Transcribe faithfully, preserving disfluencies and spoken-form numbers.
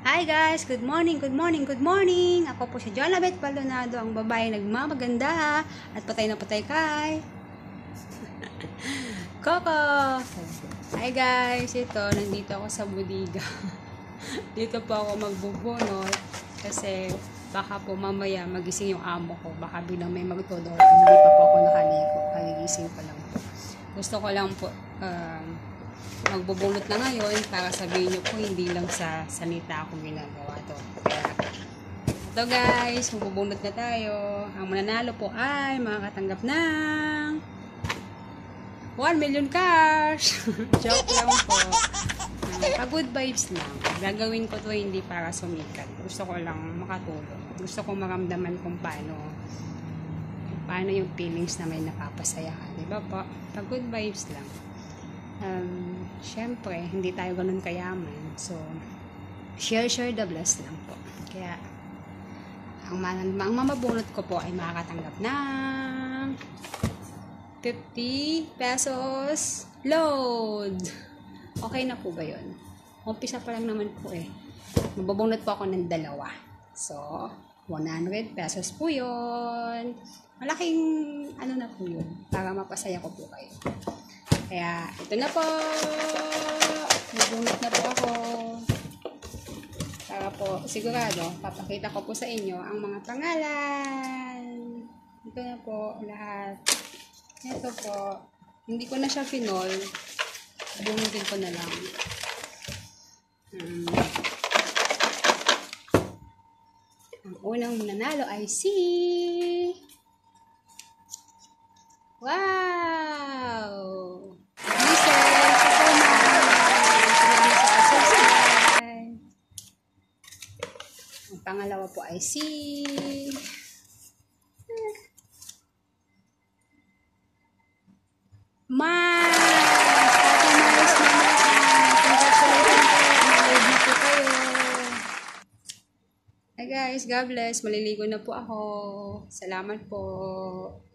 Hi guys! Good morning, good morning, good morning! Ako po si Jonabeth Baldonado, ang babae nagmamaganda at patay na patay kay Coco! Hi guys! Ito, nandito ako sa budiga. Dito po ako magbubunot kasi baka po mamaya magising yung amo ko. Baka bilang may magtulog. Hindi pa po ako nakaligo. Kagigising pa lang po. Gusto ko lang po um, magbubunot na ngayon para sabihin nyo po hindi lang sa salita ako ginagawa to. Kaya, ito guys, magbubunot na tayo. Ang mananalo po ay makakatanggap ng one million cash. Joke lang po. Uh, pa-good vibes lang. Gagawin ko to hindi para sumikat. Gusto ko lang makatulong. Gusto ko maramdaman kung paano kung paano yung feelings na may napapasaya ka. Diba po? Pa-good vibes lang. Um, syempre, hindi tayo ganun kayaman. So, share, share the bless lang po. Kaya, ang, man ang mamabunot ko po ay makakatanggap ng fifty pesos load. Okay na po ba yun? Umpisa pa lang naman po eh. Mababunot po ako ng dalawa. So, one hundred pesos po yun. Malaking ano na po yun. Para mapasaya ko po kayo. Kaya, ito na po. Nagbunot na po ako. Para po, sigurado, papakita ko po sa inyo ang mga pangalan. Ito na po, lahat. Ito po. Hindi ko na siya pinol. Bunutin ko na lang. Hmm. Ang unang mananalo ay si... Wow! Ang pangalawa po ay si Mars! Ate Mars naman! Congratulations po! Nalagay po kayo! Hi guys, God bless! Maliligo na po ako. Salamat po!